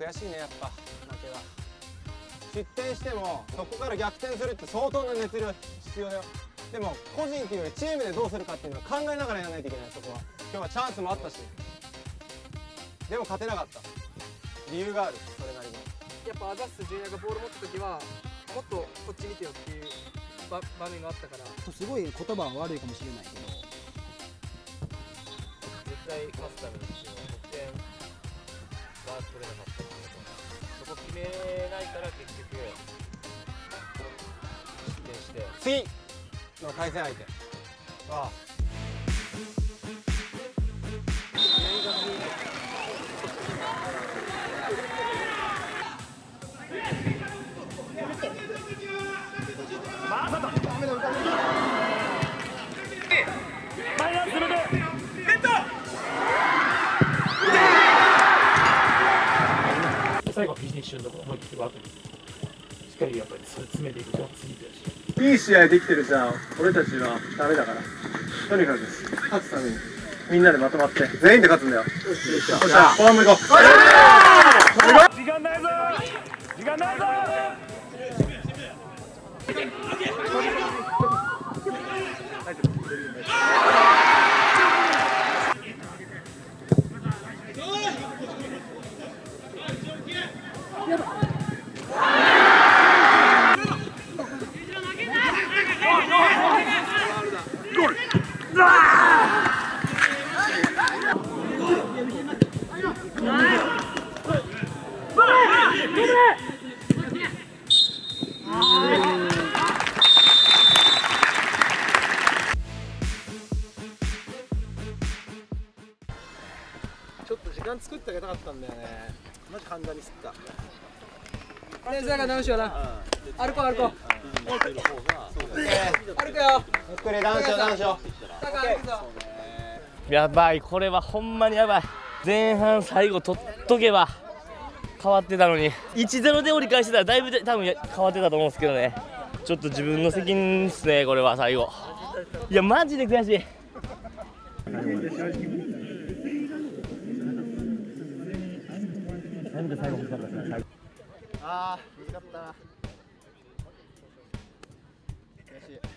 悔しいね、やっぱ負けは。失点してもそこから逆転するって相当な熱量必要だよ。でも個人っていうよりチームでどうするかっていうのを考えながらやらないといけない。そこは今日はチャンスもあったし、でも勝てなかった。理由がある、それなりの。 やっぱアザスジュニアがボール持った時はもっとこっち見てよっていう場面があったから。 すごい言葉は悪いかもしれないけど、 絶対勝つために得点が取れなかったっていうこと、そこ決めないから結局失点して次の対戦相手は最後フィニッシュのところ思い切ってバートにしっかりやっぱり詰めていくと次だし、 いい試合できてるじゃん。俺たちはダメだから。とにかく勝つためにみんなでまとまって全員で勝つんだよ。よっしゃ、後半も行こう。 時間ないぞ、時間ないぞ。 ちょっと時間作ってあげたかったんだよね。マジ簡単にすった。 レーザーが直しよな。歩こう歩こう。歩くよ。 ゆっくりダウンしようダウンしよう。やばい、これはほんまにやばい。前半最後取っとけば変わってたのに 1-0 で折り返してたらだいぶ多分変わってたと思うんですけどね。ちょっと自分の責任ですね、これは最後。いやマジで悔しい。 ああ、難かったな。悔しい。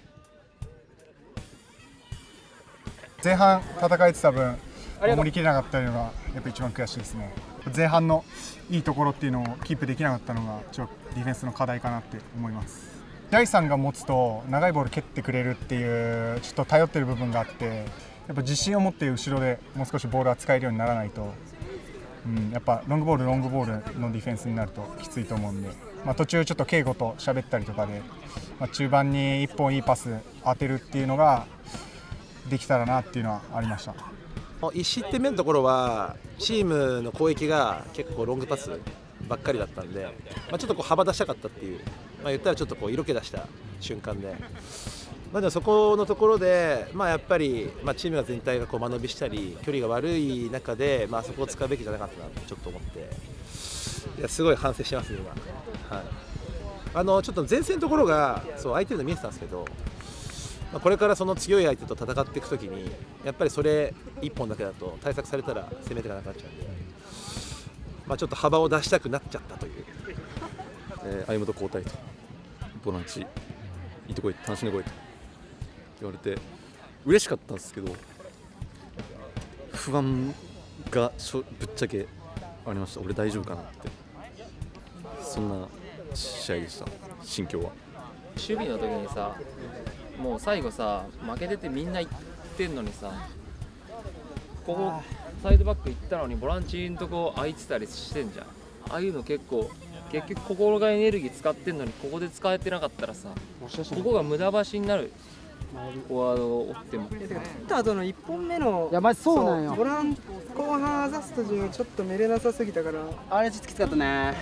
前半戦えてた分守りきれなかったのがやっぱ一番悔しいですね。前半のいいところっていうのをキープできなかったのがディフェンスの課題かなって思います。大さんが持つと長いボール蹴ってくれるっていうちょっと頼ってる部分があって、やっぱ自信を持って後ろでもう少しボールが使えるようにならないと、やっぱロングボールのディフェンスになるときついと思うんで、途中ちょっと圭吾と喋ったりとかで、中盤に1本いいパス当てるっていうのができたらなっていうのはありました。 1失点目のところはチームの攻撃が結構ロングパスばっかりだったんで、ちょっと幅出したかったっていう、言ったらちょっと色気出した瞬間で、でもそこのところで、やっぱり、チームが全体が間延びしたり距離が悪い中で、そこを使うべきじゃなかったなとちょっと思って、いやすごい反省してますね今。ちょっと前線のところが相手の見えてたんですけど、これからその強い相手と戦っていくときにやっぱりそれ1本だけだと対策されたら攻め手がなくなっちゃうんで、ちょっと幅を出したくなっちゃったという。 相本交代とボランチいいとこい楽しんでこいと言われて嬉しかったんですけど、不安がぶっちゃけありました。俺大丈夫かなって、そんな試合でした。心境は守備の時にさ、もう最後さ負けててみんな行ってんのにさ、ここサイドバック行ったのにボランチのとこ空いてたりしてんじゃん。ああいうの結局心がエネルギー使ってんのにここで使えてなかったらさ、ここが無駄橋になる。フォワードを追っても切った後の1本目のそうなんよ。 ボラン後半アザスト陣はちょっと見れなさすぎたから、 あれちょっときつかったね。 1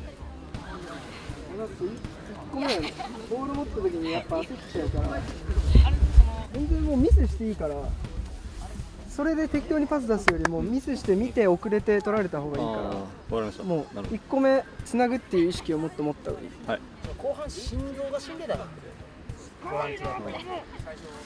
個目ボール持った時にやっぱ焦っちゃうから、全然もうミスしていいから、それで適当にパス出すよりもミスして見て遅れて取られた方がいいから、もう1個目つなぐっていう意識をもっと持った方がいい。 後半心臓が死んでたな。ボランチだと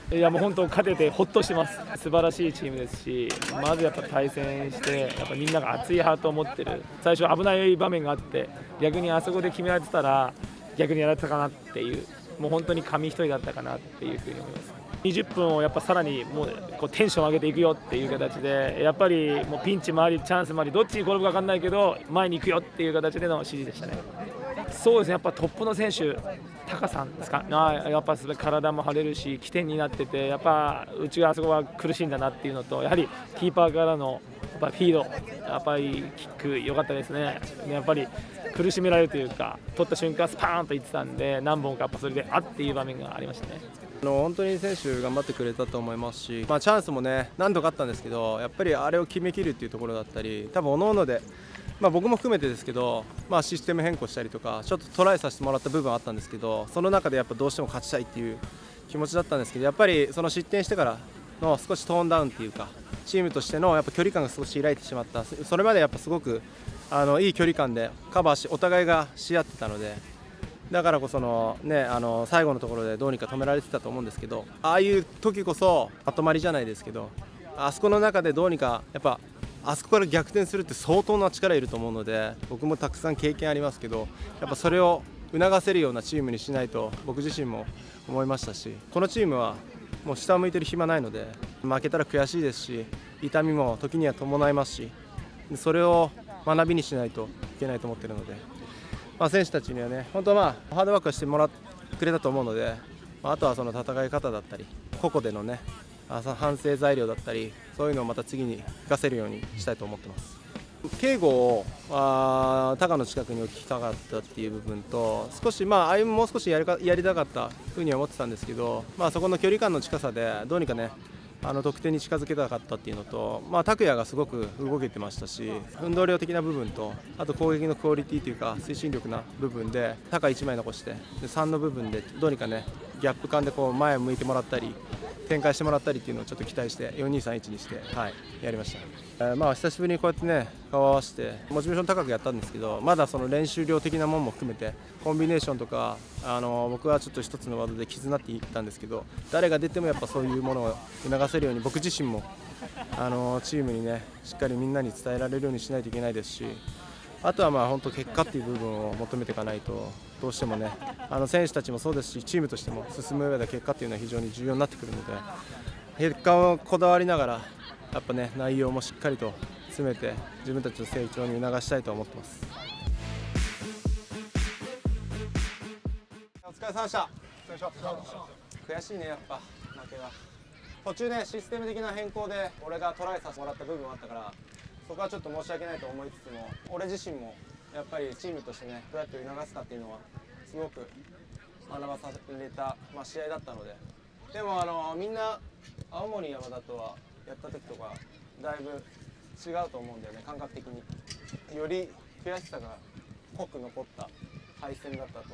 いやもう本当勝ててほっとしてます。素晴らしいチームですし、まずやっぱ対戦してやっぱみんなが熱いハートを持ってる。最初危ない場面があって逆にあそこで決められてたら逆にやられてたかなっていう、もう本当に紙一重だったかなっていうふうに思います。20分をやっぱさらにもうこうテンション上げていくよっていう形で、やっぱりもうピンチもありチャンスもありどっちに転ぶか分かんないけど前に行くよっていう形での指示でしたね。そうですね、やっぱトップの選手高さんですか、やっぱ体も張れるし起点になってて、やっぱうちがあそこは苦しいんだなっていうのと、やはりキーパーからのやっぱフィード、やっぱりキック良かったですね。やっぱり苦しめられるというか、取った瞬間スパーンといってたんで、何本かやっぱそれであっていう場面がありましたね。 本当に選手頑張ってくれたと思いますし、チャンスもね何度かあったんですけど、やっぱりあれを決めきるっていうところだったり、多分各々で、僕も含めてですけど、システム変更したりとかちょっとトライさせてもらった部分はあったんですけど、その中でやっぱどうしても勝ちたいっていう気持ちだったんですけど、やっぱりその失点してからの少しトーンダウンっていうか、チームとしてのやっぱ距離感が少し開いてしまった。それまでやっぱすごくいい距離感でカバーし、お互いがし合ってたので、だからこその、最後のところでどうにか止められてたと思うんですけど、ああいう時こそまとまりじゃないですけど、あそこの中でどうにかやっぱあそこから逆転するって相当な力いると思うので、僕もたくさん経験ありますけど、やっぱそれを促せるようなチームにしないと僕自身も思いましたし、このチームはもう下を向いてる暇ないので、負けたら悔しいですし、痛みも時には伴いますし、それを学びにしないといけないと思っているので、選手たちにはね本当ハードワークしてもらってくれたと思うので、あとはその戦い方だったり個々でのね反省材料だったり、そういうのをまた次に生かせるようにしたいと思ってます。警護をタカの近くに置きたかったっていう部分と、少し歩夢もう少しやりたかったふうには思ってたんですけど、そこの距離感の近さでどうにかね得点に近づけたかったっていうのと、拓也がすごく動けてましたし、運動量的な部分と、あと攻撃のクオリティというか推進力な部分で高1枚残して、3の部分でどうにかねギャップ感でこう前を向いてもらったり展開してもらったりっていうのをちょっと期待して4-2-3-1にして、やりました。久しぶりにこうやってね顔を合わせてモチベーション高くやったんですけど、まだその練習量的なものも含めてコンビネーションとか僕はちょっと一つのワードで絆って言ったんですけど、誰が出てもやっぱそういうものを促せるように僕自身もチームにねしっかりみんなに伝えられるようにしないといけないですし、あとは本当結果っていう部分を求めていかないとどうしてもね選手たちもそうですしチームとしても進む上で結果っていうのは非常に重要になってくるので、結果をこだわりながらやっぱね内容もしっかりと詰めて自分たちの成長に促したいと思ってます。 お疲れ様でした。悔しいね、やっぱ負けは。途中ねシステム的な変更で俺がトライさせてもらった部分もあったから、そこはちょっと申し訳ないと思いつつも、俺自身もやっぱりチームとしてねどうやって促すかっていうのはすごく学ばされた、試合だったので、でもみんな青森山田とはやった時とかだいぶ違うと思うんだよね、感覚的に。より悔しさが濃く残った敗戦だったと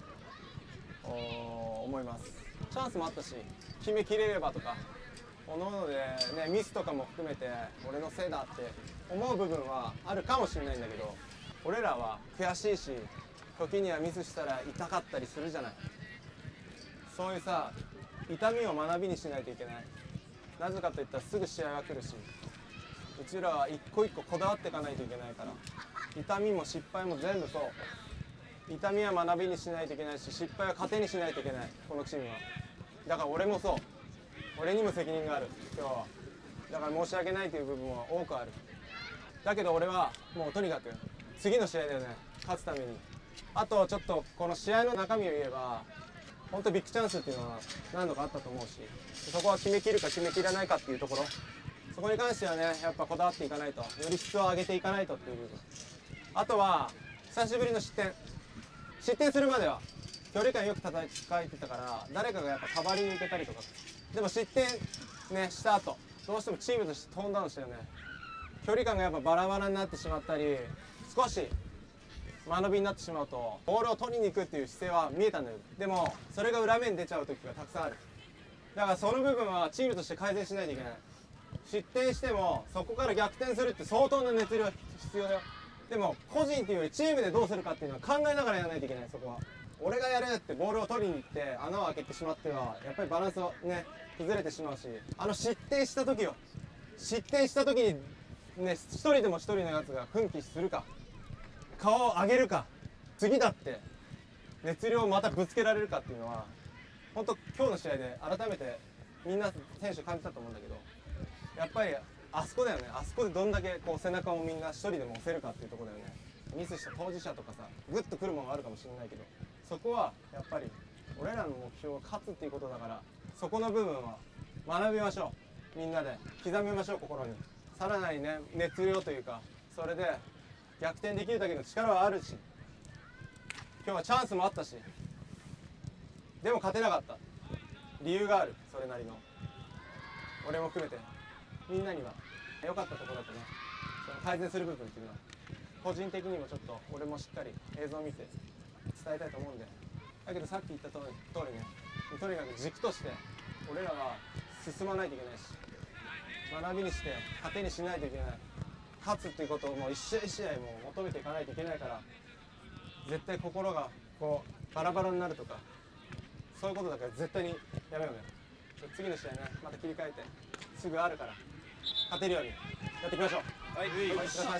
思います。チャンスもあったし決めきれればとか各々で、ね、ミスとかも含めて俺のせいだって思う部分はあるかもしれないんだけど、俺らは悔しいし時にはミスしたら痛かったりするじゃない。そういうさ痛みを学びにしないといけない。なぜかといったらすぐ試合は来るし、うちらは一個一個こだわっていかないといけないから、痛みも失敗も全部そう。痛みは学びにしないといけないし、失敗は糧にしないといけない、このチームは。だから俺もそう、俺にも責任がある今日は。だから申し訳ないという部分は多くある。だけど俺はもうとにかく次の試合だよね、勝つために。あとちょっとこの試合の中身を言えば本当ビッグチャンスっていうのは何度かあったと思うし、そこは決めきるか決めきらないかっていうところ、そこに関してはねやっぱこだわっていかないと、より質を上げていかないとっていう部分。あとは久しぶりの失点するまでは距離感よく戦えてたから、誰かがやっぱカバーリング受けたりとか、でも失点ねした後どうしてもチームとしてトーンダウンしたよね。距離感がやっぱバラバラになってしまったり、少し間延びになってしまうとボールを取りに行くっていう姿勢は見えたんだよ。でもそれが裏面に出ちゃう時がたくさんある。だからその部分はチームとして改善しないといけない。失点してもそこから逆転するって相当な熱量必要だよ。でも個人っていうよりチームでどうするかっていうのは考えながらやらないといけない。そこは俺がやるってボールを取りに行って穴を開けてしまってはやっぱりバランスをね崩れてしまうし、失点した時よ、失点した時にね一人でも一人のやつが奮起するか顔を上げるか次だって熱量をまたぶつけられるかっていうのは本当今日の試合で改めてみんな選手感じたと思うんだけど、やっぱりあそこだよね。あそこでどんだけこう背中をみんな一人でも押せるかっていうところだよね。ミスした当事者とかさグッとくるものがあるかもしれないけど、そこはやっぱり俺らの目標は勝つっていうことだから、そこの部分は学びましょう。みんなで刻みましょう、心に。さらなるね熱量というか、それで逆転できるだけの力はあるし、今日はチャンスもあったし、でも勝てなかった理由がある。それなりの俺も含めてみんなには良かったところだとね、その改善する部分っていうのは個人的にもちょっと俺もしっかり映像を見て伝えたいと思うんで、だけどさっき言った通りね、とにかく軸として俺らは進まないといけないし、学びにして糧にしないといけない。勝つっていうことをもう一試合一試合も求めていかないといけないから、絶対心がこうバラバラになるとかそういうことだから絶対にやめようね。次の試合ねまた切り替えてすぐあるから勝てるようにやっていきましょう。はい、お疲れ様でした。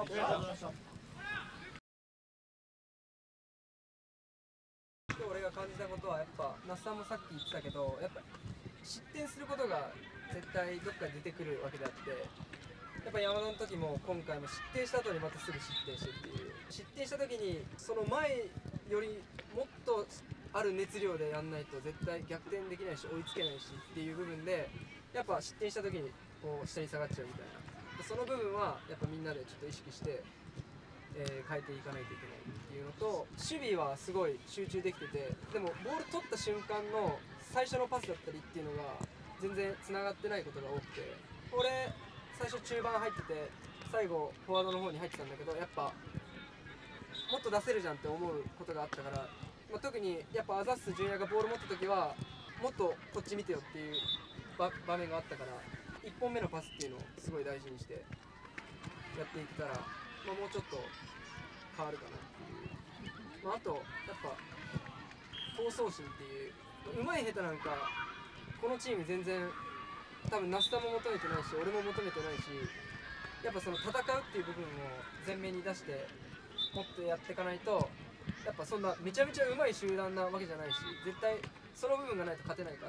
今日俺が感じたことはやっぱ那須さんもさっき言ってたけど、やっぱ失点することが絶対どっかで出てくるわけであって、やっぱ山田の時も今回も失点した後にまたすぐ失点してっていう、失点した時にその前よりもっとある熱量でやんないと絶対逆転できないし追いつけないしっていう部分で、やっぱ失点した時にこう下に下がっちゃうみたいな、その部分はやっぱみんなでちょっと意識して、変えていかないといけないっていうのと、守備はすごい集中できてて、でもボール取った瞬間の最初のパスだったりっていうのが全然つながってないことが多くて、俺最初中盤入ってて最後フォワードの方に入ってたんだけど、やっぱもっと出せるじゃんって思うことがあったから、特にやっぱアザッスジュニアがボール持った時はもっとこっち見てよっていう場面があったから、1本目のパスっていうのをすごい大事にしてやっていけたら、もうちょっと変わるかなっていう、あとやっぱ闘争心っていう、うまい下手なんかこのチーム全然多分那須さんも求めてないし俺も求めてないし、やっぱその戦うっていう部分を前面に出してもっとやっていかないと、やっぱそんなめちゃめちゃうまい集団なわけじゃないし、絶対その部分がないと勝てないから、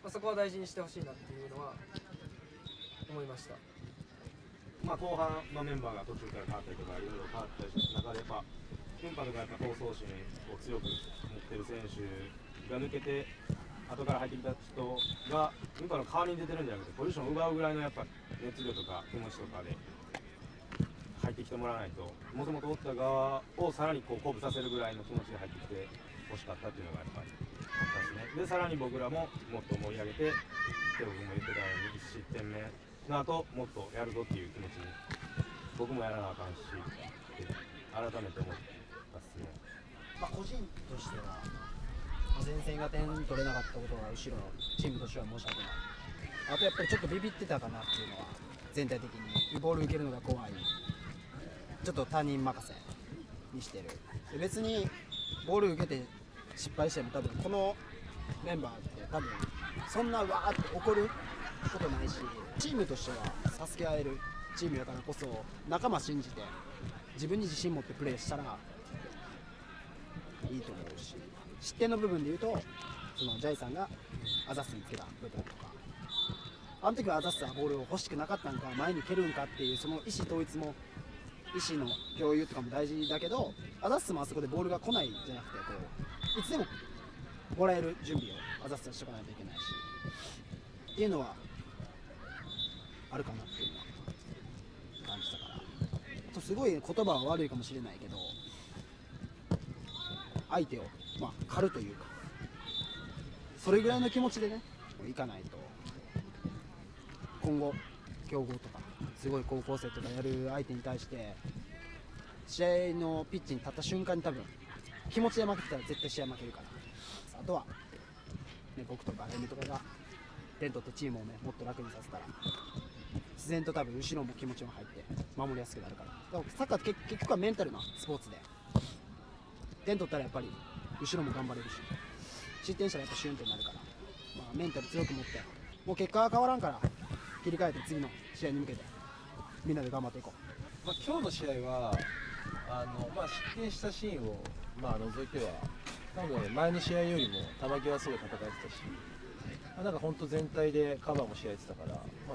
そこは大事にしてほしいなっていうのは思いました。 後半のメンバーが途中から変わったりとかいろいろ変わったりした中で、やっぱクンパとかやっぱ闘争心を強く持ってる選手が抜けて後から入ってきた人がクンパの代わりに出てるんじゃなくて、ポジションを奪うぐらいのやっぱ熱量とか気持ちとかで入ってきてもらわないと、もともとおった側をさらにこう鼓舞させるぐらいの気持ちで入ってきてほしかったっていうのがやっぱりあったですね。でさらに僕らももっと盛り上げて、テオ君も言ってたように1失点目の後もっとやるぞっていう気持ちに僕もやらなあかんしって改めて思ったっすね。 個人としては前線が点取れなかったことが後ろのチームとしては申し訳ない。あとやっぱりちょっとビビってたかなっていうのは、全体的にボール受けるのが怖い、ちょっと他人任せにしてる。で別にボール受けて失敗しても多分このメンバーって多分そんなわーって怒ることないし、チームとしては助け合えるチームやからこそ仲間信じて自分に自信持ってプレーしたらいいと思うし、失点の部分でいうとそのジャイさんがアザッスにつけた部分とか、あの時はアザッスはボールを欲しくなかったんか前に蹴るんかっていうその意思統一も意思の共有とかも大事だけど、アザッスもあそこでボールが来ないじゃなくてこういつでももらえる準備をアザッスはしとかないといけないしっていうのはあるかなっていうのは感じたから、とすごい言葉は悪いかもしれないけど、相手を狩るというかそれぐらいの気持ちでねいかないと、今後強豪とかすごい高校生とかやる相手に対して試合のピッチに立った瞬間に多分気持ちで負けてたら絶対試合負けるから、あとは、ね、僕とかレミとかが点取ってチームをねもっと楽にさせたら自然と多分後ろも気持ちも入って守りやすくなるから。だからサッカーって結局はメンタルなスポーツで、点取ったらやっぱり後ろも頑張れるし、失点したらやっぱシュンってなるから、まあ、メンタル強く持って、もう結果は変わらんから、切り替えて次の試合に向けて、みんなで頑張っていこう。 今日の試合は失点したシーンを除いては、多分前の試合よりも球際すごい戦えてたし、なんか本当全体でカバーもし合えてたから、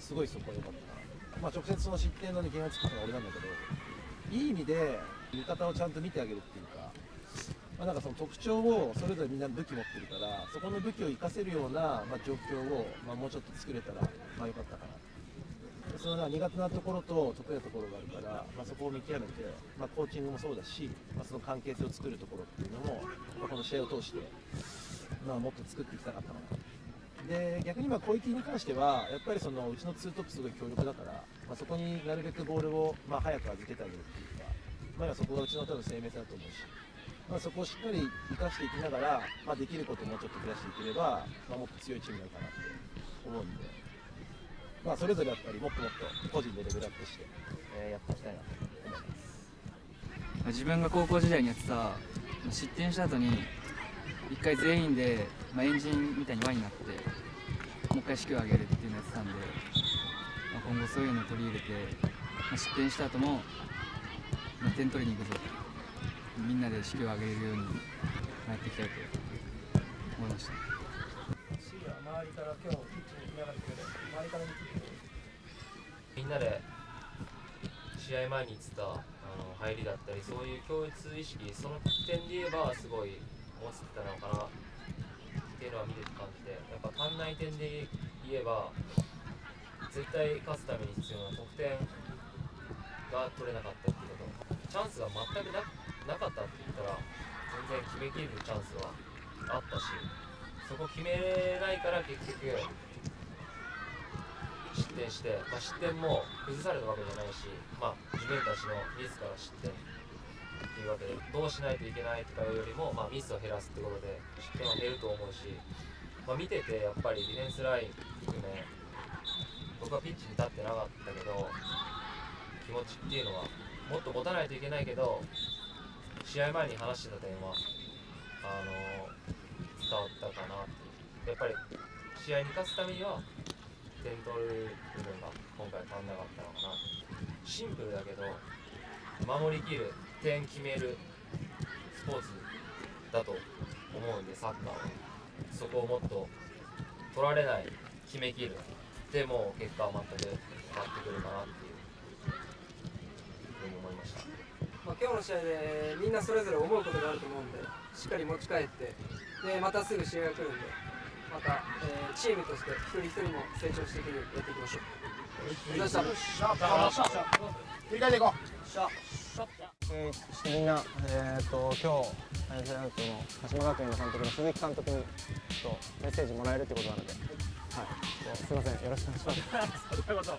すごいそこは良かったかな。直接その失点の原因を作ったのは俺なんだけど、いい意味で味方をちゃんと見てあげるっていうか、なんかその特徴をそれぞれみんな武器持ってるから、そこの武器を生かせるような、状況を、もうちょっと作れたら、良かったかな。その苦手なところと得意なところがあるから、そこを見極めて、コーチングもそうだし、その関係性を作るところっていうのも、この試合を通して、もっと作っていきたかったかな。で逆に攻撃に関しては、やっぱりそのうちのツートップすごい強力だから、そこになるべくボールを早く預けてあげるっていうか、そこがうちの多分生命線だと思うし、そこをしっかり生かしていきながら、できることをもうちょっと増やしていければ、もっと強いチームになるかなって思うんで。それぞれやっぱりもっともっと個人でレベルアップして、やっていきたいなと思います。 自分が高校時代にやってた失点した後に一回全員で、エンジンみたいに輪になってもう一回士気を上げるっていうのをやってたんで、今後そういうのを取り入れて、失点した後も、点取りに行くぞ、みんなで士気を上げれるようにやっていきたいと思いました。 周りから今日ピッチに行きながらけど、周りから見てみんなで試合前に言ってた入りだったり、そういう共通意識、その点で言えばすごい持ってたのかなっていうのは見てて感じて、やっぱ足んない点で言えば絶対勝つために必要な得点が取れなかったっていうこと、チャンスが全くなかったって言ったら全然決めきれるチャンスはあったし、そこ決めれないから結局失点して、失点も崩されたわけじゃないし、自分たちの自ら失点っていうわけで、どうしないといけないとかいうよりも、ミスを減らすってことで失点は減ると思うし、見ててやっぱりディフェンスライン含め、僕はピッチに立ってなかったけど、気持ちっていうのはもっと持たないといけないけど、試合前に話してた点は伝わったかなっていう。やっぱり試合に勝つためには点取る部分が今回足んなかったのかな。シンプルだけど守りきる、点決めるスポーツだと思うんで、サッカーはそこをもっと取られない、決めきるでも結果は全く変わってくるかなっていうふうに思いました。 今日の試合でみんなそれぞれ思うことがあると思うんで、しっかり持ち帰って、でまたすぐ試合が来るんで、また、チームとして一人一人も成長していけるようにやっていきましょう。ありがとうございました。 振り返っていこう。みんな、今日アイスランドの鹿島学園の監督の鈴木監督にメッセージもらえるってことなので、すみません、よろしくお願いします。 こちらこそ。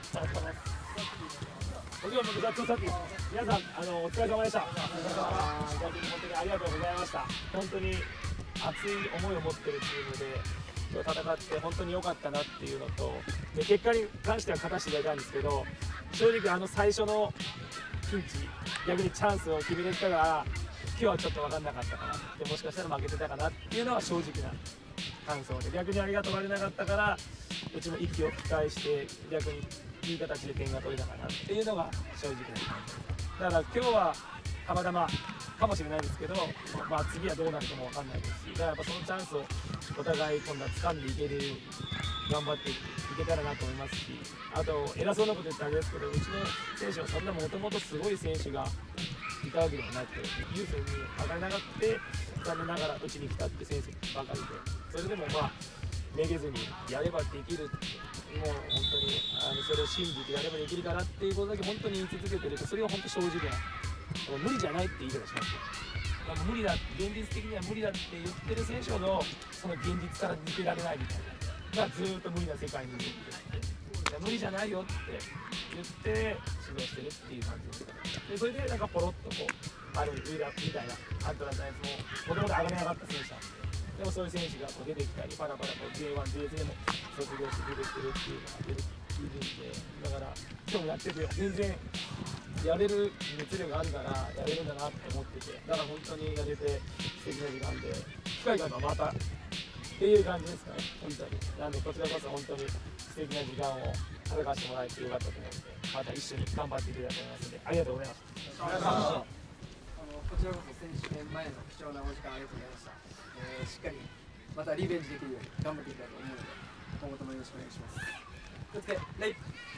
僕は僕たち皆さんお疲れ様でした。本当にありがとうございました。本当に熱い思いを持ってるチームで今日戦って本当に良かったなっていうのと、で結果に関しては勝たせていただいたんですけど、正直最初のピンチ、逆にチャンスを決めれたから今日はちょっと分かんなかったかなって、もしかしたら負けてたかなっていうのは正直な感想で、逆にありがとうがれなかったからうちも息を吹き返して逆にいい形で点が取れたかなっていうのが正直な感じだから、今日はたまたまかもしれないですけど、次はどうなるかも分かんないですし、だからやっぱそのチャンスをお互い今度は掴んでいける、頑張っていけたらなと思いますし、あと偉そうなこと言ってあれですけど、うちの選手はそんなもともとすごい選手がいたわけではなくて、ユースに上がれなかった残念ながらうちに来たって選手ばかりで、それでもめげずにやればできるって、もう本当にそれを信じてやればできるからっていうことだけ本当に言い続けてると、それが本当正直な、無理じゃないって言い方しますよ。無理だ、現実的には無理だって言ってる選手ほどその現実から抜けられないみたいな、ずーっと無理な世界にいるって、無理じゃないよって言って指導してるっていう感じですから、でそれでポロッとある上だみたいなアントランタイズももともと上がれなかった選手なんで。でもそういう選手が出てきたり、パラパラJ1、J2 でも卒業して出てきてるっていうのがいるんで、だから今日もやってて全然やれる熱量があるからやれるんだなって思ってて、だから本当にやれて素敵な時間で、機会があればまたっていう感じですかね、本当に。なんでこちらこそ本当に素敵な時間を働かせてもらえてよかったと思うので、また一緒に頑張っていけたらと思いますので、ありがとうございました。 こちらこそ選手権前の貴重なお時間ありがとうございました。しっかりまたリベンジできるように頑張っていきたいと思うので、今後ともよろしくお願いします。気をつけ、レイ。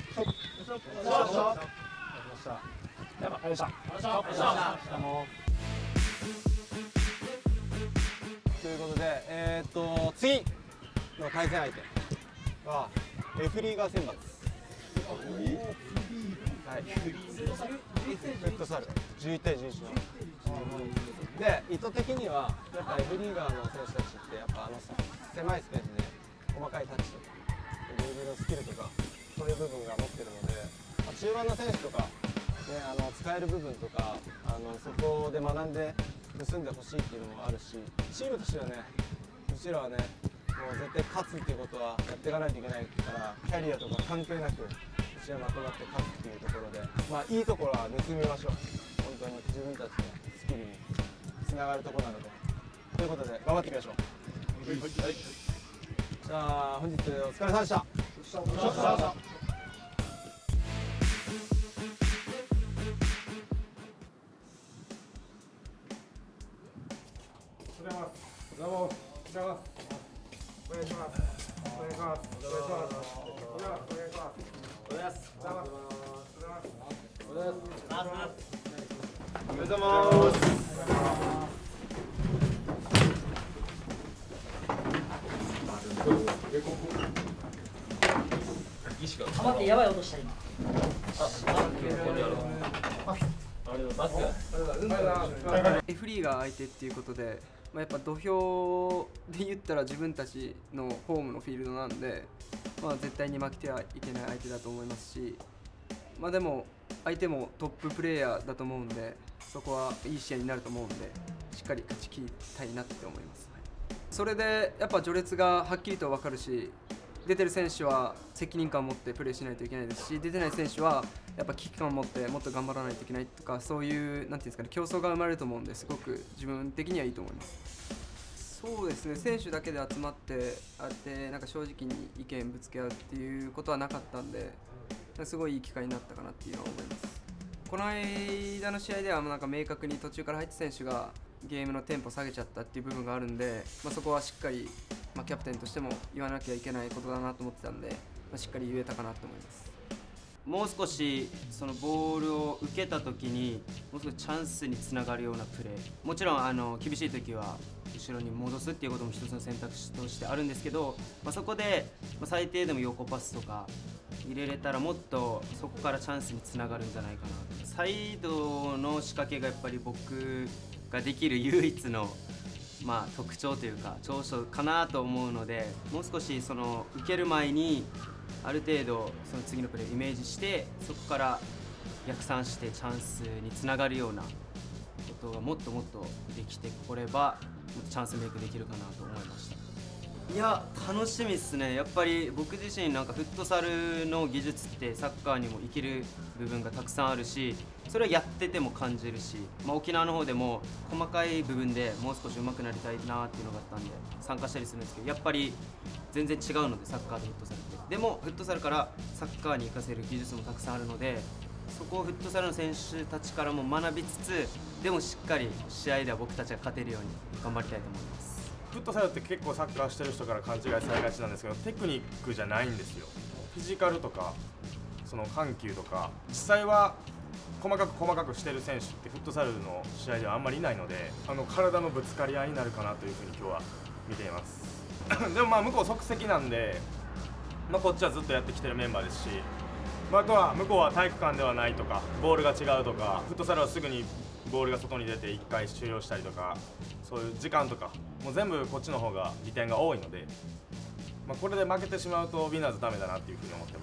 ということで、次の対戦相手はFリーガー選抜。はい。フットサル11対11の。で、意図的にはやっぱFリーガーの選手たちってやっぱ狭いスペースで細かいタッチとかドリブルのスキルとかそういう部分が持ってるので、中盤の選手とか、ね、使える部分とかそこで学んで盗んでほしいっていうのもあるし、チームとしてはね、うちらはね、もう絶対勝つっていうことはやっていかないといけないから、キャリアとか関係なくうちはまとまって勝つっていうところで、まあいいところは盗みましょう。本当に自分たちのスキルにつながるところなので、ということで頑張っていきましょう。はい、じゃあ本日お疲れ様でした。 待ってやばい音した今。 Fリーが相手っていうことで、やっぱ土俵で言ったら自分たちのホームのフィールドなんで、絶対に負けてはいけない相手だと思いますし、でも相手もトッププレーヤーだと思うんで、そこはいい試合になると思うんで、しっかり勝ち切りたいなって思います。それでやっぱ序列がはっきりと分かるし、出てる選手は責任感を持ってプレーしないといけないですし、出てない選手はやっぱ危機感を持ってもっと頑張らないといけないとか、そういうなんていうんですかね、競争が生まれると思うんで、すごく自分的にはいいと思います。そうですね、選手だけで集まってなんか正直に意見ぶつけ合うっていうことはなかったんで、すごいいい機会になったかなっていうのは思います。この間の試合ではなんか明確に途中から入った選手がゲームのテンポ下げちゃったっていう部分があるんで、そこはしっかり、キャプテンとしても言わなきゃいけないことだなと思ってたんで、しっかり言えたかなと思います。 もう少しそのボールを受けた時にもう少しチャンスにつながるようなプレー、もちろん厳しい時は後ろに戻すっていうことも一つの選択肢としてあるんですけど、そこで最低でも横パスとか入れれたらもっとそこからチャンスにつながるんじゃないかな。サイドの仕掛けがやっぱり僕ができる唯一の特徴というか長所かなと思うので、もう少しその受ける前にある程度その次のプレーをイメージして、そこから逆算してチャンスにつながるようなことがもっともっとできてこればもっとチャンスメイクできるかなと思いました。いや楽しみですね。やっぱり僕自身なんかフットサルの技術ってサッカーにも生きる部分がたくさんあるし、それはやってても感じるし、沖縄の方でも細かい部分でもう少し上手くなりたいなっていうのがあったんで参加したりするんですけど、やっぱり全然違うのでサッカーとフットサルって。でもフットサルからサッカーに活かせる技術もたくさんあるので、そこをフットサルの選手たちからも学びつつ、でもしっかり試合では僕たちが勝てるように頑張りたいと思います。 フットサルって結構サッカーしてる人から勘違いされがちなんですけど、テクニックじゃないんですよ。フィジカルとかその緩急とか、実際は細かくしてる選手ってフットサルの試合ではあんまりいないので、体のぶつかり合いになるかなというふうに今日は見ていますでも向こう即席なんで、こっちはずっとやってきてるメンバーですし、あとは向こうは体育館ではないとかボールが違うとか、フットサルはすぐにボールが外に出て1回終了したりとか、そういう時間とかもう全部こっちの方が利点が多いので、これで負けてしまうとウィナーズダメだなっていうふうに思ってます。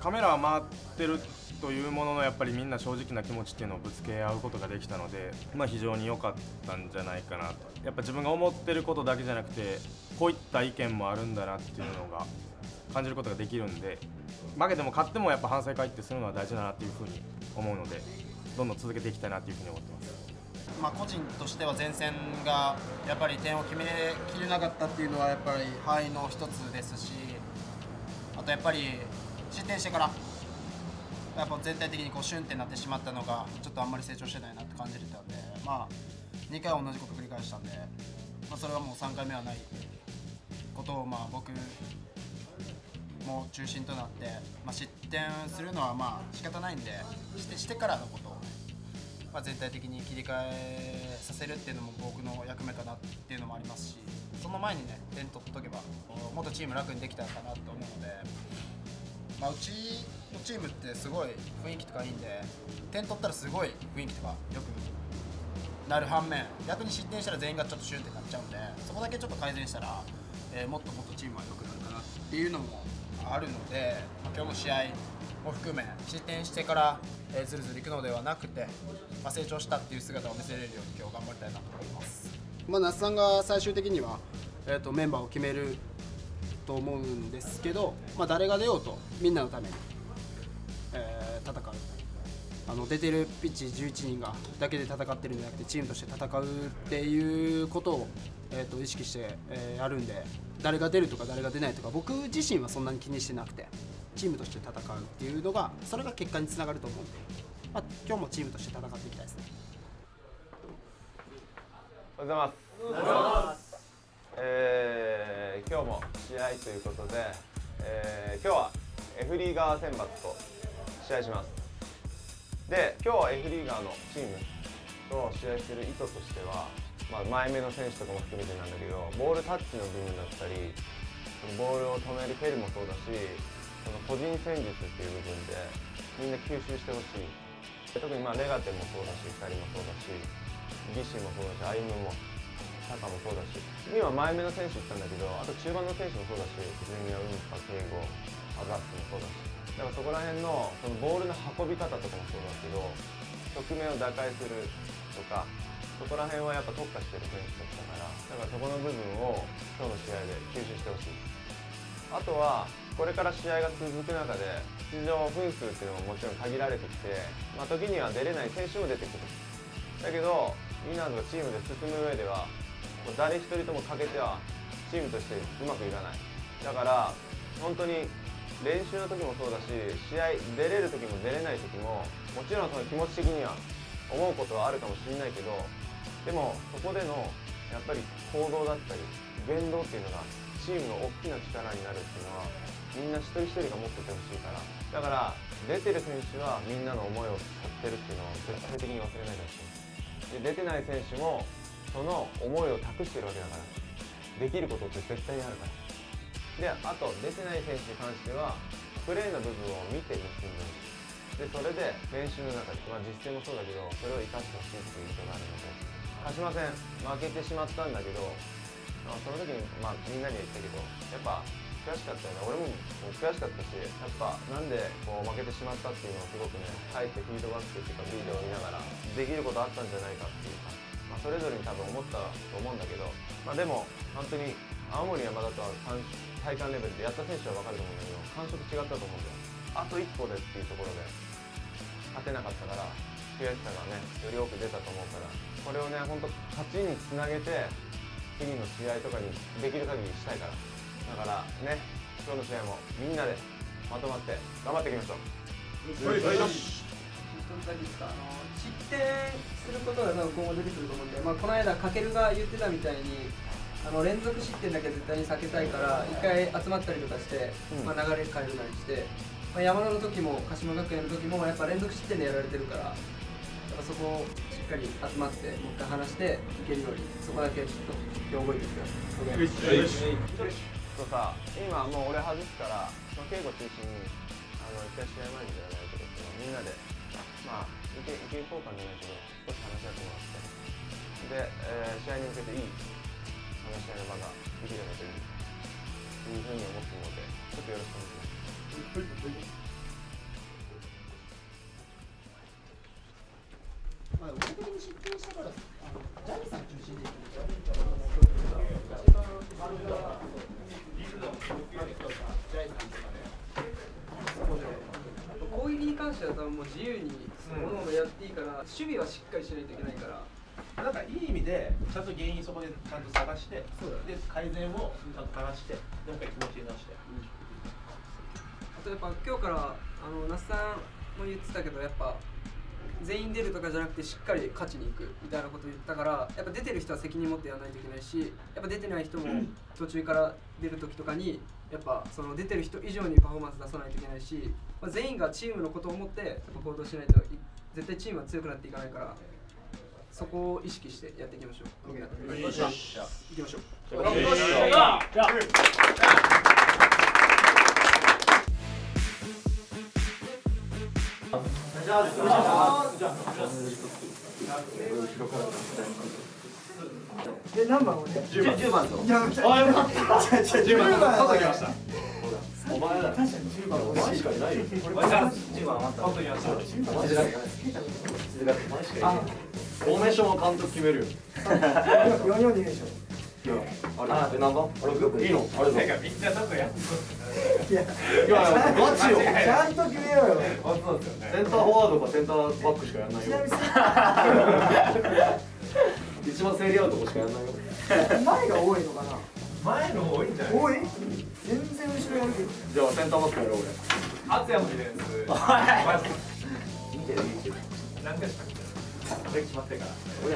カメラは回ってるというものの、やっぱりみんな正直な気持ちっていうのをぶつけ合うことができたので、非常に良かったんじゃないかなと。やっぱ自分が思ってることだけじゃなくて、こういった意見もあるんだなっていうのが感じることができるんで、負けても勝ってもやっぱ反省会ってするのは大事だなっていうふうに思うので、どんどん続けていきたいなっていうふうに思ってます。 個人としては前線がやっぱり点を決めきれなかったっていうのはやっぱり敗因の一つですし、あとやっぱり失点してからやっぱ全体的にシュンってなってしまったのがちょっとあんまり成長してないなって感じてたんで、2回同じこと繰り返したんで、それはもう3回目はないことを僕も中心となって、失点するのは仕方ないんで、してからのことを全体的に切り替えさせるっていうのも僕の役目かなっていうのもありますし、その前にね点取っとけばもっとチーム楽にできたかなと思うので、うちのチームってすごい雰囲気とかいいんで、点取ったらすごい雰囲気とかよくなる反面、逆に失点したら全員がちょっとシュンってなっちゃうんで、そこだけちょっと改善したら、もっともっとチームは良くなるかなっていうのもあるので、今日の試合も含め失点してから、ずるずるいくのではなくて、成長したっていう姿を見せれるように今日頑張りたいなと思います。那須さんが最終的には、メンバーを決めると思うんですけど、誰が出ようとみんなのために、戦う、出てるピッチ11人がだけで戦ってるんじゃなくてチームとして戦うっていうことを、意識して、やるんで、誰が出るとか誰が出ないとか僕自身はそんなに気にしてなくて、チームとして戦うっていうのがそれが結果につながると思うんで、今日もチームとして戦っていきたいですね。 おはようございます。今日も試合ということで、今日は F リーガー選抜と試合します。で、今日は F リーガーのチームと試合する意図としては、前目の選手とかも含めてなんだけど、ボールタッチの部分だったり、ボールを止める蹴るもそうだし、その個人戦術っていう部分でみんな吸収してほしい。特にレガテもそうだし、2人もそうだし、ギシもそうだし、アイムもタカもそうだし、今前目の選手言ったんだけど、あと中盤の選手もそうだし、ジュニア、ウンパ、敬語、アザックもそうだし、だからそこら辺のそのボールの運び方とかもそうだけど、局面を打開するとか、そこら辺はやっぱ特化してる選手だったから、だからそこの部分を今日の試合で吸収してほしい。あとはこれから試合が続く中で出場分数っていうのももちろん限られてきて、時には出れない選手も出てくる。だけどウィナーズがチームで進む上では誰一人とも欠けてはチームとしてうまくいかない。だから本当に練習の時もそうだし、試合出れる時も出れない時ももちろんその気持ち的には思うことはあるかもしれないけど、でもそこでのやっぱり行動だったり言動っていうのがチームの大きな力になるっていうのはみんな一人一人が持っててほしいから、だから出てる選手はみんなの思いを背負ってるっていうのを絶対的に忘れないでほしい。で出てない選手もその思いを託してるわけだから、できることって絶対にあるから。で、あと出てない選手に関してはプレーの部分を見て盗んでるし、でそれで練習の中で、実践もそうだけどそれを生かしてほしいっていう意図があるので、鹿島戦負けてしまったんだけど、その時にみんなに言ったけどやっぱ悔しかったよね。俺も悔しかったし、やっぱなんで負けてしまったっていうのをすごくね、帰ってフィードバックっていうかビデオを見ながらできることあったんじゃないかっていうか、それぞれに多分思ったと思うんだけど、でも本当に青森山田とは体感レベルでやった選手は分かると思うんだけど、感触違ったと思うんだよ。あと一歩でっていうところで勝てなかったから悔しさがねより多く出たと思うから、これをね本当勝ちにつなげて次の試合とかにできる限りしたいから。だからね、今日の試合もみんなでまとまって頑張っていきましょう。 一つだけですか、失点することが多分今後出てくると思うんで、この間翔が言ってたみたいに連続失点だけ絶対に避けたいから一回集まったりとかして、流れ変えるなりして、山田の時も鹿島学園の時もやっぱ連続失点でやられてるから、そこをしっかり集まってもう一回話していけるように、そこだけちょっと今日覚えてください。 さ、今もう俺外すから、稽古中心に一回試合前にじゃないけどみんなで意見交換じゃないけど少し話し合ってもらって、で、試合に向けていい話し合いの場ができればというふうに思っているので、ちょっとよろしくお願いします。 俺的に失点したからジャニーさん中心でいくんですよ。ジャニーさんは多分もう自由に物をやっていいから、守備はしっかりしないといけないから。 なんかいい意味でちゃんと原因そこでちゃんと探して、で改善をちゃんと探して、でもう一回気持ちに直して。 あとやっぱ今日から那須さんも言ってたけど、やっぱ全員出るとかじゃなくてしっかり勝ちに行くみたいなことを言ったから、やっぱ出てる人は責任持ってやらないといけないし、やっぱ出てない人も途中から出る時とかにやっぱその出てる人以上にパフォーマンス出さないといけないし、全員がチームのことを思ってやっぱ行動しないと絶対チームは強くなっていかないから、そこを意識してやっていきましょう。行きましょう。 何番俺？10番と。 あ、よかった。10番。外来ました。 お前だ。確かに10番お前しかいないよ。 10番余った。外来ました。マジだ。お前しかいない。フォーメーションは監督決めるよ。 4-4でいいでしょ。 あれ何番？あれいいの？あれだ。みんな外や。いやガチよ。 ちゃんと決めようよ。 センターフォワードかセンターバックしかやらないよ。一番競り合うとこしかやらないよ。 前が多いのかな。 前の方多いんじゃない？ 多い？全然後ろやるけど。 じゃあセンターバックやろう俺。厚也もディフェンス。見てる見てる。何回しか見てる。これ決まってから。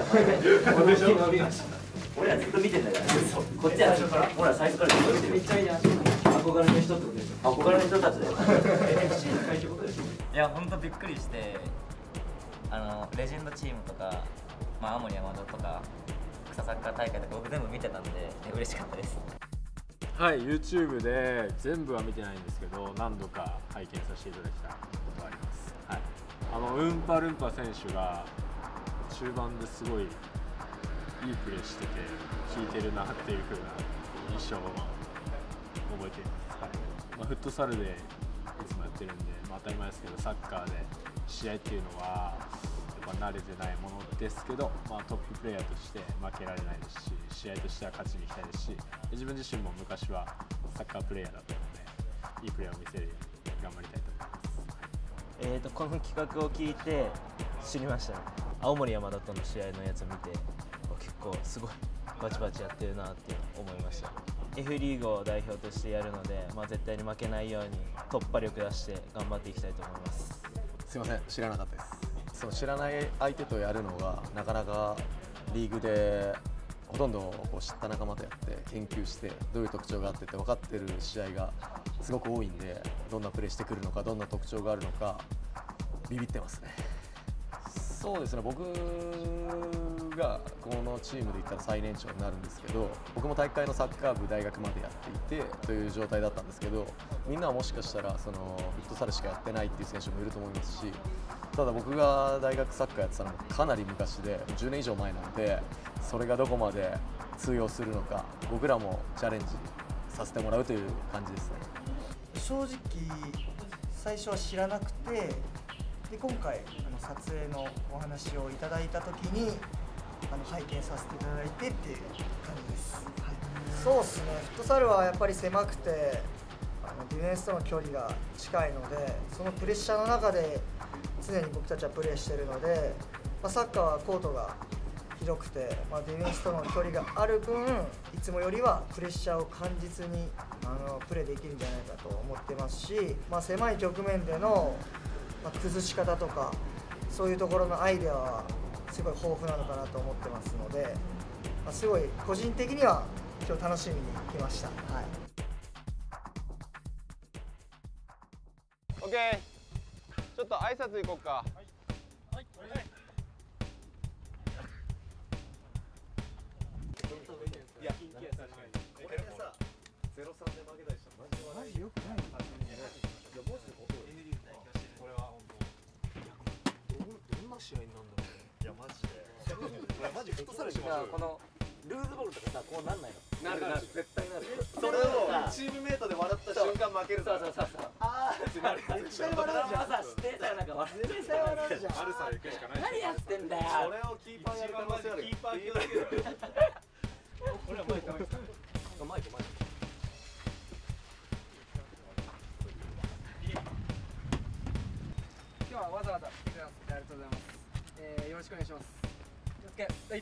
俺らずっと見てんだよ。こっちは俺ら最初からずっと見てる。めっちゃいいな。憧れの人ってことでしょ。憧れの人たちだよ。FC の会ってことでしょ。いや本当びっくりして、レジェンドチームとか、青森山田とか草サッカー大会とか僕全部見てたんで嬉しかったです。 はい、YouTube で全部は見てないんですけど、何度か拝見させていただいたことがあります。はい、ウンパルンパ選手が中盤ですごいいいプレーしてて効いてるなっていう風な印象を覚えています。はい、フットサルでいつもやってるんで、当たり前ですけどサッカーで試合っていうのはやっぱ慣れてないものですけど、トッププレーヤーとして負けられないですし、試合としては勝ちに行きたいですし、自分自身も昔はサッカープレーヤーだったのでいいプレーを見せるように頑張りたいと思います。 この企画を聞いて知りましたね。青森山田との試合のやつを見て結構すごいバチバチやってるなって思いました。F リーグを代表としてやるので、絶対に負けないように突破力出して頑張っていきたいと思います。 すいません、知らなかったです。その知らない相手とやるのがなかなかリーグでほとんど知った仲間とやって研究してどういう特徴があってって分かってる試合がすごく多いんで、どんなプレーしてくるのかどんな特徴があるのかビビってますね。そうですね、僕がこのチームでいったら最年長になるんですけど、僕も体育会のサッカー部大学までやっていてという状態だったんですけど、みんなはもしかしたらそのフットサルしかやってないっていう選手もいると思いますし、ただ僕が大学サッカーやってたのもかなり昔で10年以上前なので、それがどこまで通用するのか僕らもチャレンジさせてもらうという感じですね。 正直最初は知らなくて、で今回撮影のお話をいただいた時に拝見させていただいてっていう感じです。はい、そうですね、フットサルはやっぱり狭くてディフェンスとの距離が近いので、そのプレッシャーの中で常に僕たちはプレーしているので、サッカーはコートが広くて、ディフェンスとの距離がある分いつもよりはプレッシャーを感じずにプレーできるんじゃないかと思ってますし、狭い局面での崩し方とかそういうところのアイデアはすごい豊富なのかなと思ってますので、すごい個人的には今日楽しみに来ました。はい、 OK、 ちょっと挨拶行こうか。 いや、これでさ、0-3で負けたりしたらマジよくない。試合になるんだろうね。いやマジで。マジフットサルしましょうよ。このルーズボールとかさ、こうなんないの？なる絶対なる。それをチームメイトで笑った瞬間負けるから。そう。あーってなる。絶対笑うじゃん。さ、知ってたらなんか笑う。絶対笑うじゃん。あるさ行くしかない。何やってんだよ。それをキーパーやる可能性ある。キーパー気をつけろ。俺はマイク。今日はわざありがとうございます。よろしくお願いします。はい。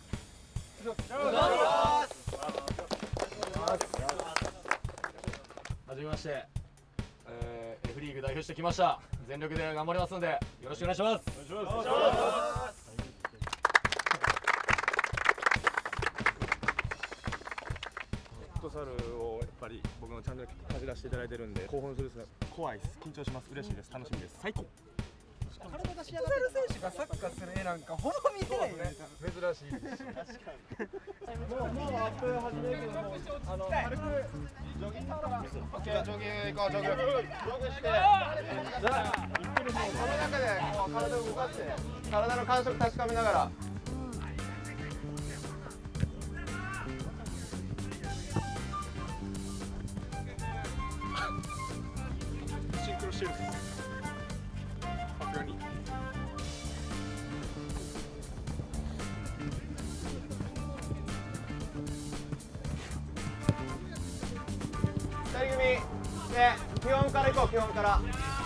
はじめまして、F リーグ代表してきました。全力で頑張りますのでよろしくお願いします。 お願いします。 フットサルをやっぱり僕もちゃんと走らせていただいてるんで興奮するですね。怖いです、緊張します、嬉しいです、楽しみです、最高。 体が仕上がってる選手がサッカーする絵なんかほど見えないよね。 珍しいです。確かに。もうアップ始めるけども軽くジョギングから。オッケー、ジョギング行こう、ジョギング。ジョグして。じゃあこの中でこう体を動かして体の感触確かめながら。シンクロしてる。さすがに。2人組で基本から行こう、基本から。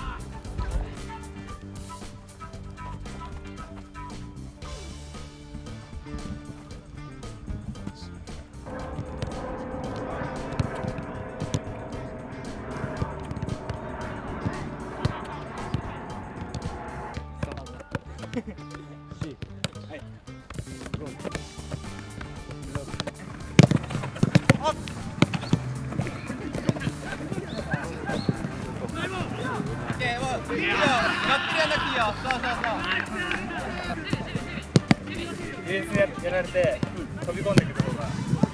ディフェンスやられて飛び込んでくる方が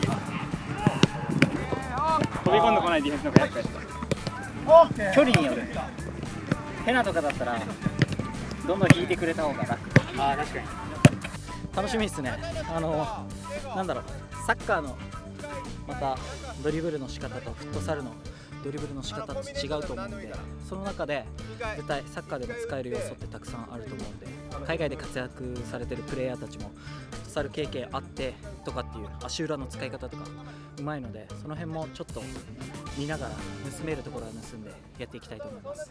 飛び込んでこないディフェンスの方が厄介です。距離によるヘナとかだったらどんどん引いてくれた方が楽。ああ確かに楽しみですね。なんだろう、サッカーのまたドリブルの仕方とフットサルのドリブルの仕方って違うと思うんで、その中で絶対サッカーでも使える要素ってたくさんあると思うんで、海外で活躍されてるプレイヤーたちもフットサル経験あってとかっていう足裏の使い方とかうまいので、その辺もちょっと見ながら盗めるところは盗んでやっていきたいと思います。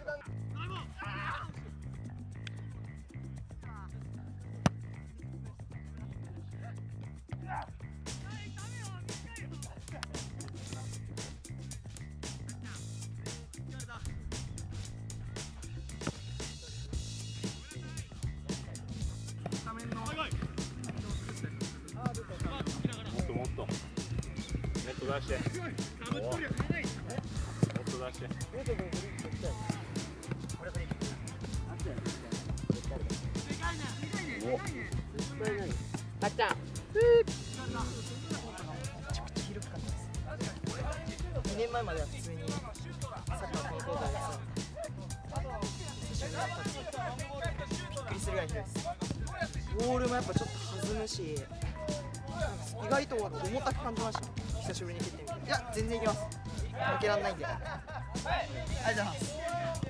もっとネット出して、おおもっと出してあっちゃん2年前までは普通にサッカーこのコートでやってたんで、久しぶりにやったんですよ。びっくりするぐらい広いです。ボールもやっぱちょっと弾むし、意外と重たく感じました。久しぶりに蹴ってみて。いや、全然いけます。負けらんないんで。ありがとうございます。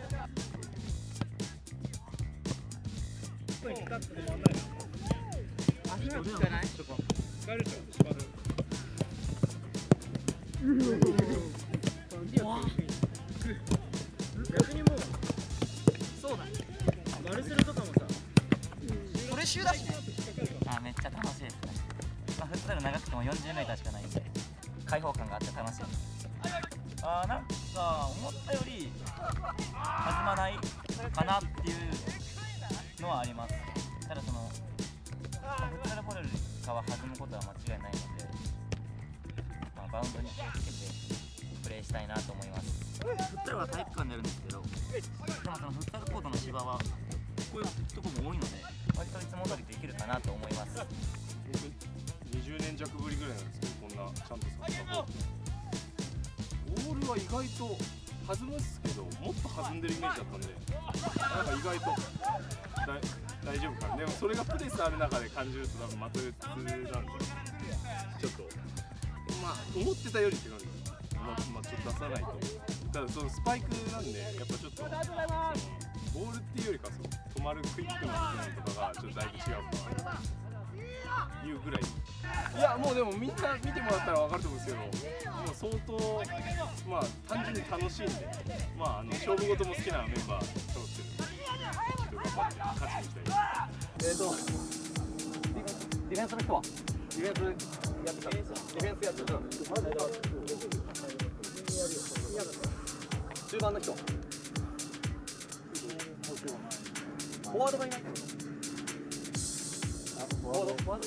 声ピカッと止まんないな。 あ、今聞かない？ 使えるじゃん、縛る。 逆にもうそうだね。マルセルとかもさ、それ集だしね。 めっちゃ楽しいですね。フットサル長くても40メーターしかないんで開放感があって楽しいです。なんか思ったより弾まないかなっていうのはあります。ただそのフットサルホイールかは弾むことは間違いないので、バウンドに気をつけてプレーしたいなと思います。フットサルは体育館でやるんですけど、でもそのフットサルコートの芝はこういうとこも多いので割といつも通りできるかなと思います。 20年弱ぶりぐらいなんですけど、こんなちゃんとサッカーボールは意外と弾むっすけど、もっと弾んでるイメージだったんで、なんか意外と大丈夫かな。でもそれがプレスある中で感じると多分まとめつなんで、ちょっと思ってたよりって感じ。ちょっと出さないと。ただそのスパイクなんで、やっぱちょっとボールっていうよりか止まるクイックの部分とかがちょっとだいぶ違うかないうぐらい。いやもうでもみんな見てもらったら分かると思うんですけど、もう相当単純に楽しいんで、勝負事も好きなメンバー揃ってる。 ディフェンスの人はディフェンスやってた。ディフェンスやってた。中盤の人。フォワードがいない。フォワードいない。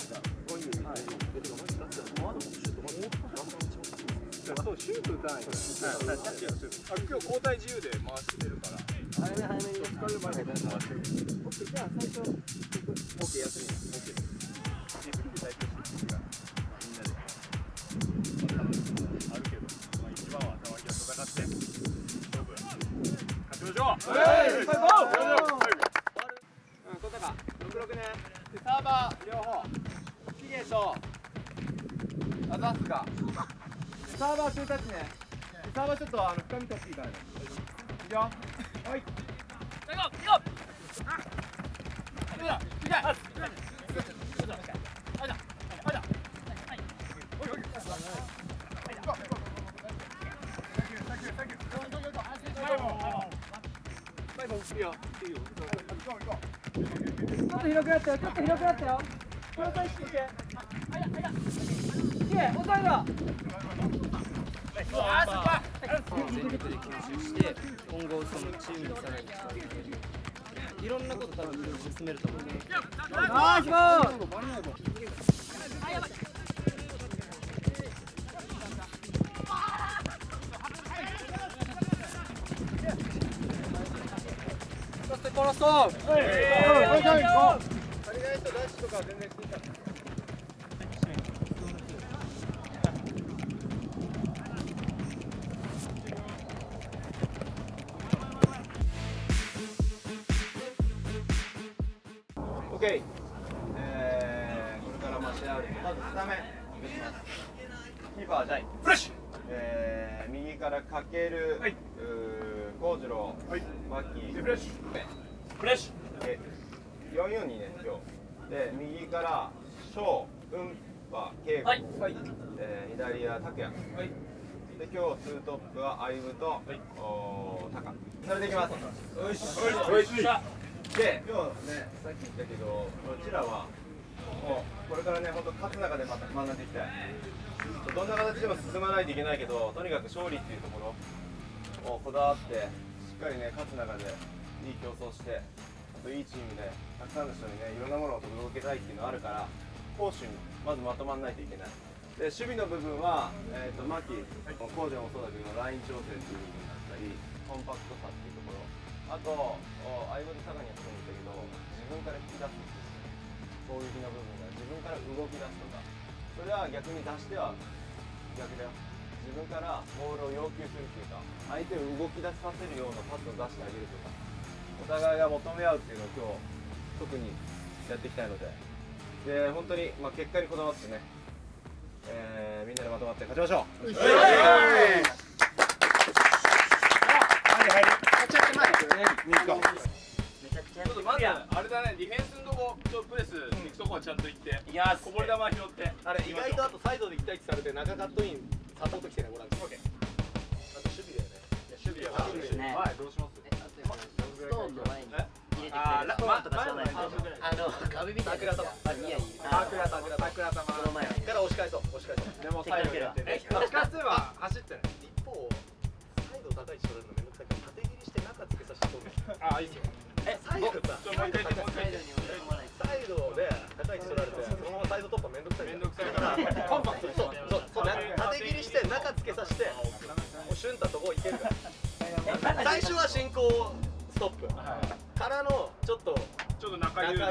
シュート打たないと。今日交代自由で回してるから。早めに疲れる前に回してる。じゃあ最初 OK 休み。OK。自分で代表してるからみんなで。あるけど、一番は球際戦って勝ちましょう。はい。最高。 小高66ね。サーバー両方。キゲとアザスカ。サーバーシュータッチね。サーバーちょっと深み取っていいからね。いくよ。はい。行こう。 ちょっと広くなったよ。ちょっと広くなったよ。このサイズして。いけ。遅いな。 全力で吸収して今後そのチームにさらにいろんなこと多分進めると思うんで。 ナイスゴー。 コロスト。足りない人ダッシュとか全然していた。オッケー。これから試合ある。まずスタメン。キーパージャイ。フレッシュ。右からかける。幸次郎。マキ。フレッシュ。フレッシュ。442ね今日。で右から翔、運波、慶吾。左は拓也。で今日ツートップは相武とタカ。それでいきます。よし。で、今日ね、さっき言ったけど、こちらはもうこれからね、本当勝つ中でまた学んでいきたい。どんな形でも進まないといけないけど、とにかく勝利っていうところをこだわって、しっかりね、勝つ中でいい競争して、あといいチームで、たくさんの人にね、いろんなものを届けたいっていうのがあるから、攻守にまずまとまらないといけない。で、守備の部分は、牧、工場もそうだけど、ライン調整っていう部分だったり、コンパクトさっていうところ。あと、相棒と坂にやってるんだけど、自分から引き出すんですよ。攻撃の部分が自分から動き出すとか、それは逆に出しては逆だよ。自分からボールを要求するっていうか、相手を動き出させるようなパスを出してあげるとか、お互いが求め合うっていうのを今日特にやっていきたいので、で本当に、結果にこだわってね、みんなでまとまって勝ちましょう。 まずあれだね、ディフェンスのとこプレス行くとこはちゃんと行って、こぼれ球拾って、あれ意外とあとサイドで行きたいってされて中カットインサポート来てね、ご覧ください。あと守備だよね。守備は守備ね。はい、どうします？ストーンの前に入れてくれる。とかしょうがない。壁みたいな。桜から押し返そう。でもサイドでやってね。押し返せば走ってね。一方サイド高い位置取れるのめんどくさいから縦切りして中つけさせて取る。ああいいっすよ。サイドさ、サイドで高い位置取られて、そのままサイド突破めんどくさいからコンパクトにそう縦切りして中つけさせてもうシュンタとこいけるから最初は進行ストップからのちょっと中優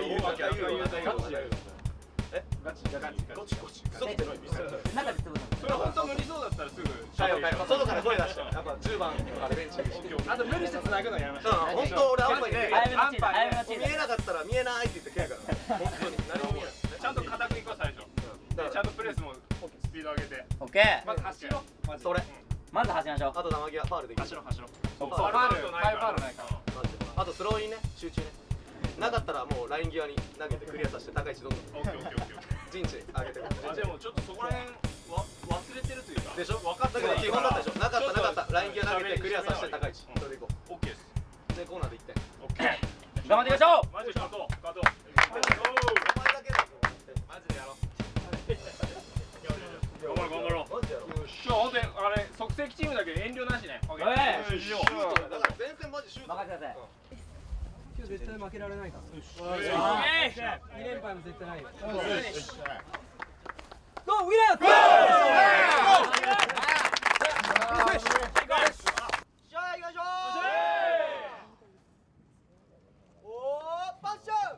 ガチそれ本当無理そうだったらすぐ外から声出してやっぱ10番とかでベンチあと無理して繋ぐのやめましょう。本当俺アンパイ見えなかったら見えないって言ってくるから本当に何も見えない。ちゃんと固くいこう最初。ちゃんとプレスもスピード上げて。オッケー。まず走ろう。それ。まず走りましょう。あと生際ファウルできる。走ろう。ファウルないから。あとスローインね、集中ね。なかったらもうライン際に投げてクリアさせて高い位置どんどん陣地上げて。でもちょっとそこら辺忘れてるというか。でしょ。分かったけど基本だったでしょ。なかったライン際投げてクリアさせて高い位置。それでいこう。オッケーです。でコーナーで1点。オッケー。 遠慮なしね。 だから前線マジシュート。任せてください。今日絶対負けられないから。2連敗も絶対ないよ。ゴーウィナー。ゴー。試合行きましょう。おーパッション。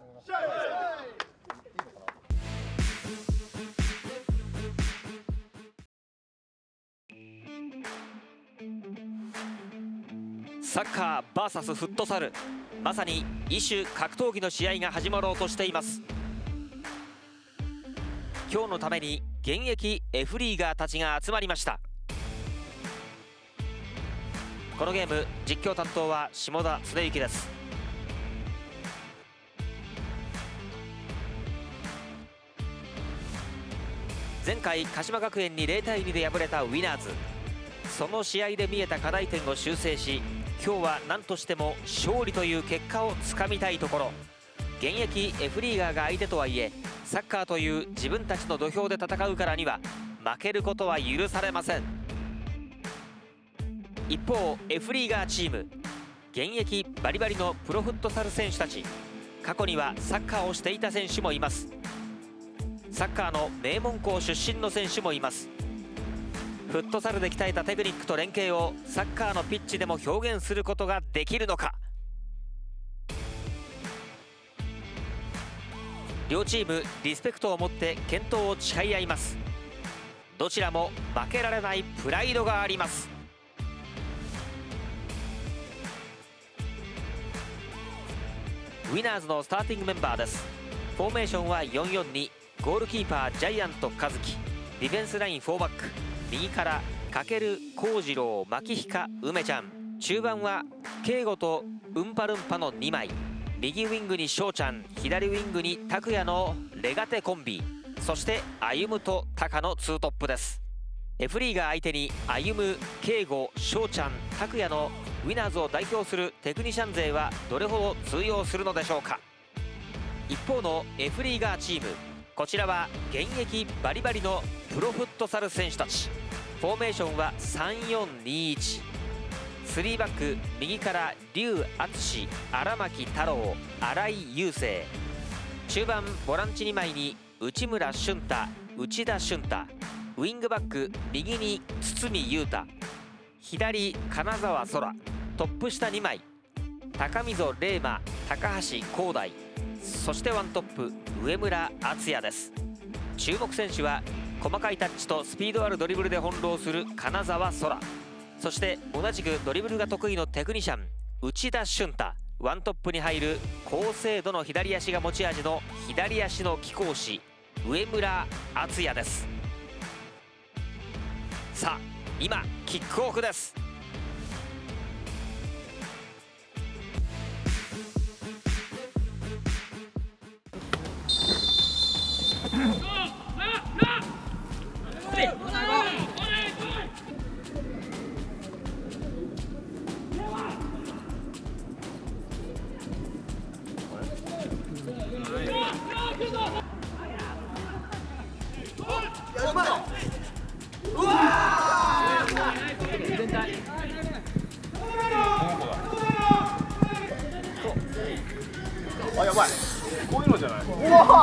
サッカー VS フットサル、まさに異種格闘技の試合が始まろうとしています。今日のために現役 F リーガーたちが集まりました。このゲーム実況担当は下田恒之です。前回鹿島学園に0対2で敗れたウィナーズ、その試合で見えた課題点を修正し、今日は何としても勝利という結果をつかみたいところ。現役 F リーガーが相手とはいえ、サッカーという自分たちの土俵で戦うからには負けることは許されません。一方 F リーガーチーム、現役バリバリのプロフットサル選手たち、過去にはサッカーをしていた選手もいます。サッカーの名門校出身の選手もいます。フットサルで鍛えたテクニックと連携をサッカーのピッチでも表現することができるのか。両チームリスペクトを持って健闘を誓い合います。どちらも負けられないプライドがあります。ウィナーズのスターティングメンバーです。フォーメーションは 4-4-2、ゴールキーパージャイアント和樹、ディフェンスライン4バック、右からかける幸次郎、牧彦、梅ちゃん、中盤は圭吾とウンパルンパの2枚、右ウィングに翔ちゃん、左ウィングに拓也のレガテコンビ、そして歩夢とタカのツートップです。F リーガー相手に歩夢、圭吾、翔ちゃん、拓也のウィナーズを代表するテクニシャン勢はどれほど通用するのでしょうか。一方の F リーガーチーム、こちらは現役バリバリのプロフットサル選手たち。フォーメーションは 3-4-2-1、3バック、右から劉敦、荒牧太郎、新井雄星、中盤ボランチ2枚に内村俊太、内田俊太、ウィングバック右に堤裕太、左金沢空、トップ下2枚高溝玲馬、高橋光大、そしてワントップ上村敦也です。注目選手は細かいタッチとスピードあるドリブルで翻弄する金沢空、そして同じくドリブルが得意のテクニシャン内田俊太、ワントップに入る高精度の左足が持ち味の左足の貴公子上村敦也です。さあ今キックオフです。 あ、やばい。こういうのじゃない。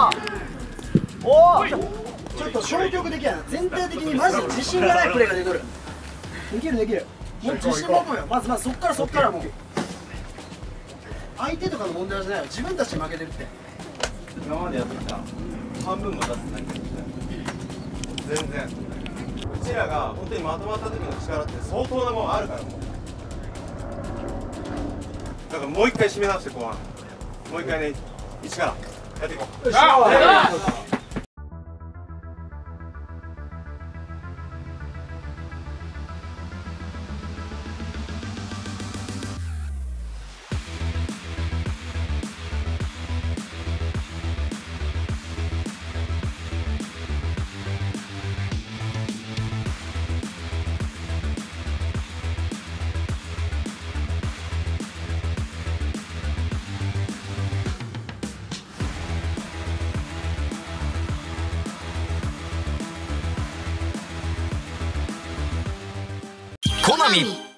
おお。ちょっと消極的やな。全体的にマジで自信がないプレーが出てる。できるできる。もう自信持とうよ。まずそっからもう。相手とかの問題じゃないよ。自分たちで負けてるって。 今までやってきた半分も出せない。全然。うちらが本当にまとまった時の力って相当なもんあるからもう。だからもう一回締め直して後半。もう一回ね、一からやっていこう。 ミ